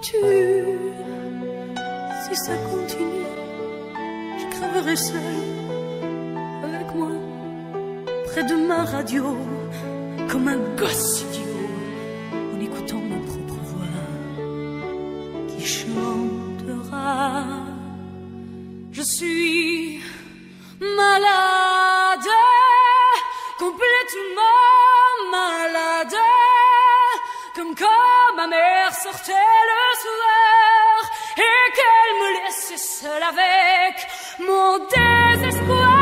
sais-tu, si ça continue, je crèverai seule avec moi, près de ma radio, comme un gosse idiot, en écoutant ma propre voix qui chantera. Je suis malade, complètement malade, comme quand ma mère sortait le soir et qu'elle me laissait seule avec mon désespoir.